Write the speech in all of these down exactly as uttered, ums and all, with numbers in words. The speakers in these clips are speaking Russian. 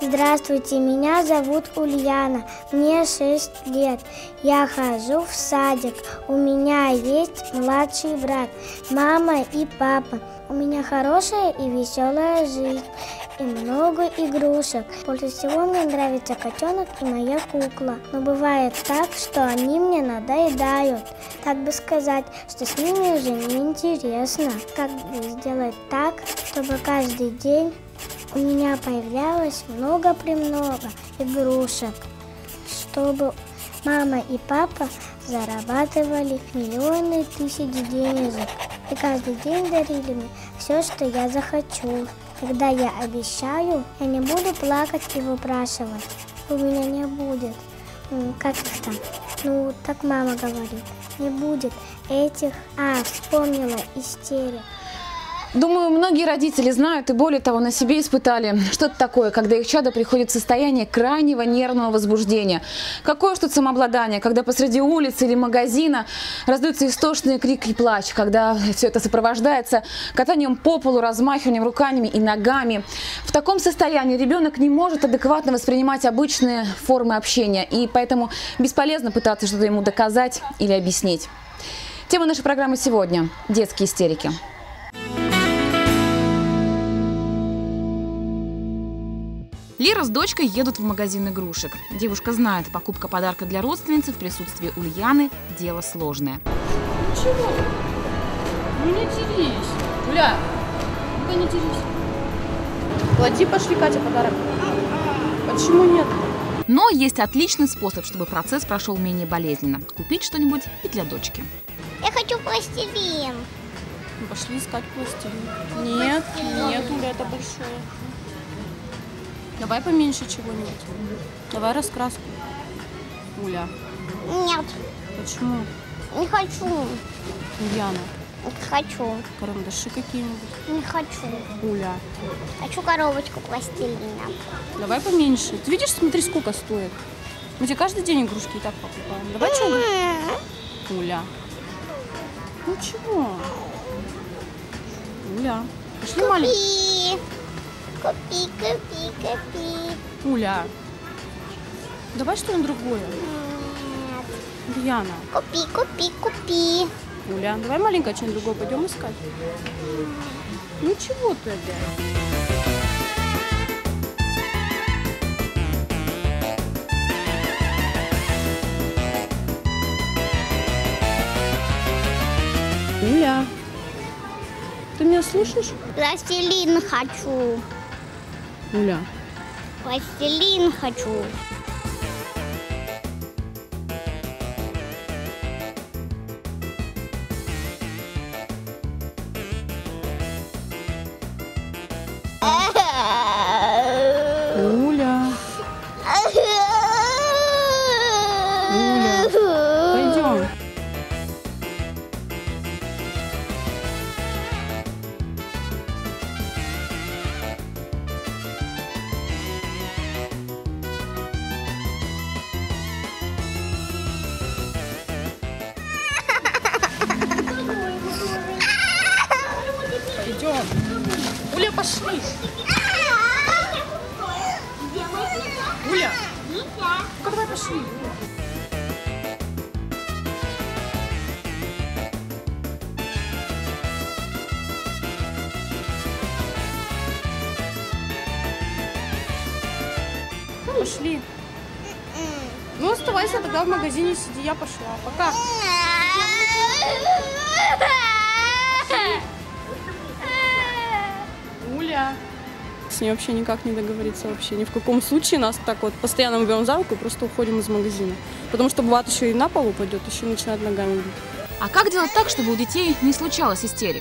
Здравствуйте, меня зовут Ульяна, мне шесть лет. Я хожу в садик. У меня есть младший брат, мама и папа. У меня хорошая и веселая жизнь и много игрушек. Больше всего мне нравится котенок и моя кукла. Но бывает так, что они мне надоедают. Так бы сказать, что с ними уже неинтересно. Как бы сделать так, чтобы каждый день у меня появлялось много-премного игрушек, чтобы мама и папа зарабатывали миллионы тысяч денежек и каждый день дарили мне все, что я захочу. Когда я обещаю, я не буду плакать и выпрашивать. У меня не будет, как их там, ну так мама говорит, не будет этих, а, вспомнила, истерик. Думаю, многие родители знают и более того на себе испытали, что это такое, когда их чадо приходит в состояние крайнего нервного возбуждения. Какое ж тут самообладание, когда посреди улицы или магазина раздаются истошные крики и плач, когда все это сопровождается катанием по полу, размахиванием руками и ногами. В таком состоянии ребенок не может адекватно воспринимать обычные формы общения, и поэтому бесполезно пытаться что-то ему доказать или объяснить. Тема нашей программы сегодня – детские истерики. Лера с дочкой едут в магазин игрушек. Девушка знает, покупка подарка для родственницы в присутствии Ульяны – дело сложное. Ничего, ну не терись. Уля, ну-ка не терись. Клади, пошли, Катя, подарок. Почему нет? Но есть отличный способ, чтобы процесс прошел менее болезненно. Купить что-нибудь и для дочки. Я хочу пластилин. Ну, пошли искать пластилин. Нет, нет, Уля, это большое. Давай поменьше чего-нибудь. Давай раскраску. Уля. Нет. Почему? Не хочу. Ульяна. Не хочу. Карандаши какие-нибудь. Не хочу. Уля. Хочу коробочку пластилина. Давай поменьше. Ты видишь, смотри, сколько стоит. Мы тебе каждый день игрушки и так покупаем. Давай что? Уля. Ну чего? Уля. Пошли маленькие. Купи, купи, купи. Уля. Давай что-нибудь другое. Нет. Ульяна. Купи, купи, купи. Уля, давай маленькое что-нибудь другое пойдем искать. Ну чего ты опять? Уля, ты меня слышишь? Пластилин хочу. Уля. Пластилин хочу. Уля. Уля. Пойдем. Пойдем. Уля, пошли. Уля. Ну-ка, давай пошли. Пошли. Ну, оставайся тогда в магазине, сиди, я пошла. Пока. Уля. С ней вообще никак не договориться вообще. Ни в каком случае нас так вот постоянно мы берем за руку и просто уходим из магазина. Потому что бывает еще и на пол упадет, еще начинает ногами бить. А как делать так, чтобы у детей не случалось истерик?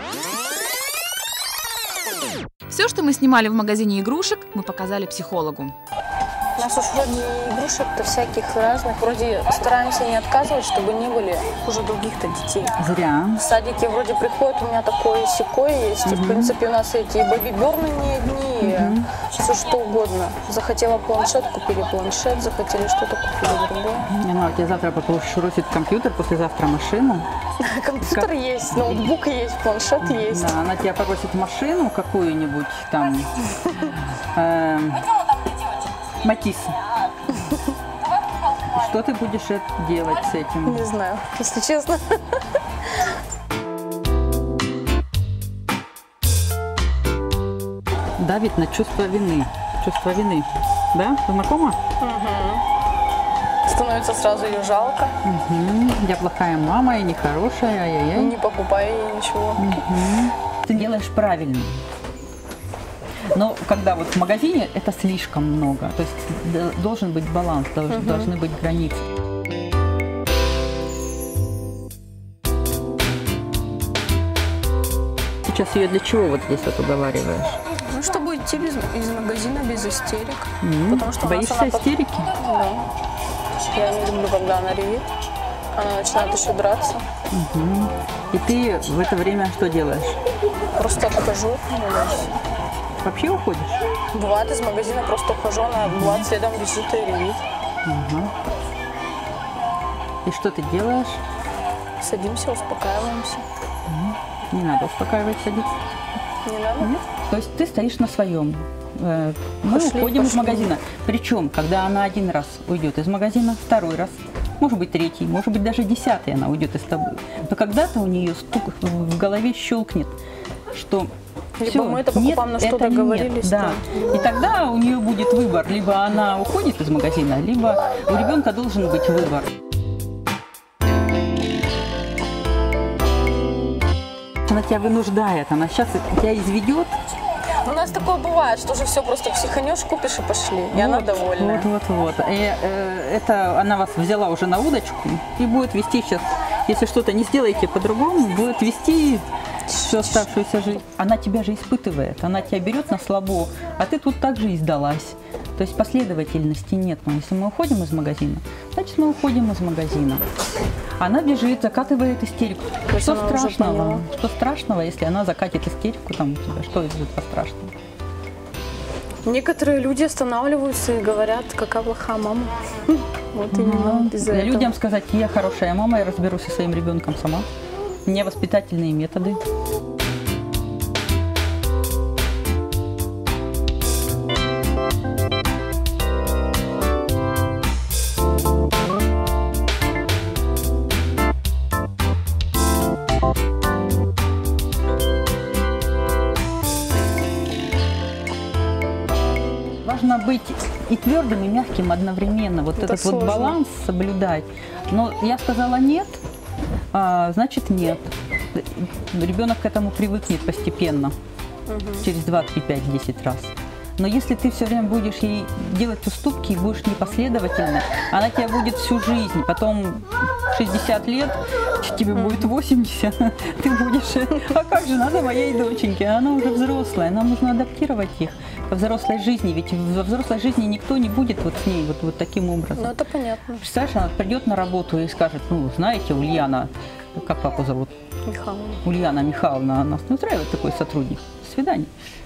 Все, что мы снимали в магазине игрушек, мы показали психологу. У нас уж вроде игрушек-то всяких разных. Вроде стараемся не отказывать, чтобы не были хуже других-то детей. Зря. В садике вроде приходит, у меня такое секое есть. Угу. И, в принципе, у нас эти бэби-берны не одни, угу. Все что угодно. Захотела планшет, купили планшет, захотели что-то, купили другое. Не, ну, а тебе завтра пошурусит компьютер, послезавтра машину. Компьютер как... есть, ноутбук есть, планшет есть. Да, она тебя попросит машину какую-нибудь там. Матисс. Что ты будешь делать с этим? Не знаю, если честно. Давит на чувство вины. Чувство вины. Да? Знакомо? Угу. Становится сразу ее жалко. Угу. Я плохая мама, я нехорошая, ай-яй-яй. Не покупаю ей ничего. Угу. Ты делаешь правильно. Но когда вот в магазине это слишком много. То есть должен быть баланс, должны, угу. должны быть границы. Сейчас ее для чего вот здесь вот уговариваешь? Ну, чтобы идти без, из магазина без истерик. Mm-hmm. Потому что боишься она истерики? Да. Я не люблю, когда она ревет. Она начинает еще драться. Mm-hmm. И ты в это время что делаешь? Просто отхожу. Вообще уходишь? Бывает, из магазина просто ухожу, она mm-hmm. бывает следом бежит и ревет. Mm-hmm. И что ты делаешь? Садимся, успокаиваемся. Mm-hmm. Не надо успокаивать, садиться. Не надо? Нет? То есть ты стоишь на своем. Мы пошли, уходим пошли. из магазина. Причем, когда она один раз уйдет из магазина, второй раз, может быть третий, может быть даже десятый она уйдет из тобой, то когда-то у нее стук в голове щелкнет, что либо все, мы это покупаем, на что договорились. Да. И тогда у нее будет выбор. Либо она уходит из магазина, либо у ребенка должен быть выбор. Она тебя вынуждает, она сейчас тебя изведет. У нас такое бывает, что уже все, просто психанешь, купишь и пошли, и вот, она довольна. Вот, вот, вот. И, э, это она вас взяла уже на удочку и будет вести сейчас, если что-то не сделаете по-другому, будет вести всю оставшуюся жизнь. Она тебя же испытывает, она тебя берет на слабо, а ты тут также и сдалась. То есть последовательности нет. Но если мы уходим из магазина, значит мы уходим из магазина. Она бежит, закатывает истерику. Что страшного? Что страшного, если она закатит истерику там у тебя? Что из этого страшного? Некоторые люди останавливаются и говорят, какая плохая мама. Вот ага. именно из-за этого. Людям сказать, я хорошая мама, я разберусь со своим ребенком сама. У меня воспитательные методы. Важно быть и твердым, и мягким одновременно. Вот Это этот сложно. вот баланс соблюдать. Но я сказала нет, а, значит нет. Ребенок к этому привыкнет постепенно, угу. через два, три, пять, десять раз. Но если ты все время будешь ей делать уступки и будешь непоследовательна, она тебя будет всю жизнь. Потом шестьдесят лет, тебе будет восемьдесят, ты будешь, а как же надо моей доченьке? Она уже взрослая, нам нужно адаптировать их во взрослой жизни. Ведь во взрослой жизни никто не будет вот с ней вот, вот таким образом. Ну это понятно. Представляешь, она придет на работу и скажет, ну, знаете, Ульяна, как папу зовут? Михайловна. Ульяна Михайловна, нас не устраивает такой сотрудник. До свидания.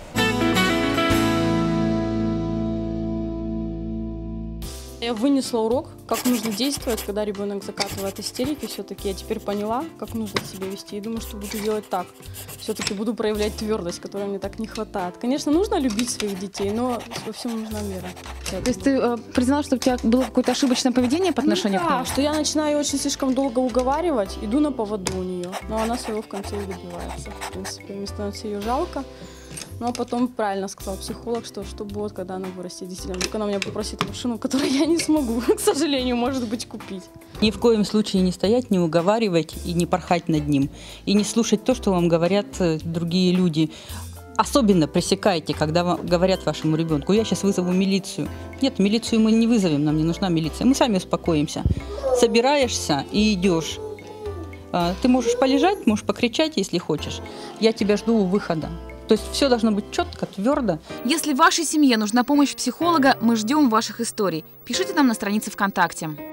Я вынесла урок, как нужно действовать, когда ребенок закатывает истерики. Все-таки я теперь поняла, как нужно себя вести. И думаю, что буду делать так. Все-таки буду проявлять твердость, которой мне так не хватает. Конечно, нужно любить своих детей, но во всем нужна мера. То есть ты э, признала, что у тебя было какое-то ошибочное поведение по отношению ну, к да, нему? что я начинаю очень слишком долго уговаривать, иду на поводу у нее. Но она своего в конце и добивается. В принципе, мне становится ее жалко. Ну, а потом правильно сказал психолог, что что будет, когда она вырастет. Действительно, вдруг она меня попросит машину, которую я не смогу, к сожалению, может быть, купить. Ни в коем случае не стоять, не уговаривать и не порхать над ним. И не слушать то, что вам говорят другие люди. Особенно пресекайте, когда вам говорят вашему ребенку, я сейчас вызову милицию. Нет, милицию мы не вызовем, нам не нужна милиция. Мы сами успокоимся. Собираешься и идешь. Ты можешь полежать, можешь покричать, если хочешь. Я тебя жду у выхода. То есть все должно быть четко, твердо. Если вашей семье нужна помощь психолога, мы ждем ваших историй. Пишите нам на странице ВКонтакте.